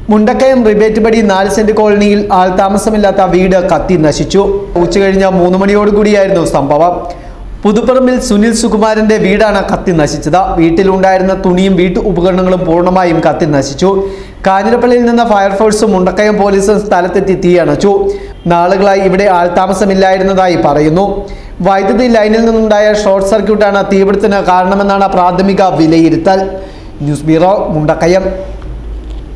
Mundakayam റിബേറ്റുപടി 4 saint കോളനിയിൽ ആൾതാമസമില്ലാത്ത വീട് കത്തി നശിച്ചു. ഉച്ചകഴിഞ്ഞ് 3 മണിയോടുകൂടിയായിരുന്നു സംഭവം. പുതുപ്പറമ്പിൽ സുനിൽ സുകുമാരന്റെ വീടാണ് കത്തി നശിച്ചത്. വീട്ടിലുണ്ടായിരുന്ന തുണിയും വീട്ടു ഉപകരണങ്ങളും പൂർണ്ണമായും കത്തി നശിച്ചു. കാഞ്ഞിരപ്പള്ളിയിൽ നിന്ന് ഫയർഫോഴ്സും മുണ്ടക്കയം പോലീസും സ്ഥലത്തെത്തി തീയണച്ചു. നാളുകളായി ഇവിടെ ആൾതാമസമില്ലായിരുന്നതായി പറയുന്നു. വൈദ്യുതി ലൈനിൽ നിന്നുണ്ടായ ഷോർട്ട് സർക്യൂട്ടാണ് തീപിടുത്തത്തിന് കാരണമെന്നാണ് പ്രാഥമിക വിലയിരുത്തൽ. News bureau, Mundakayam.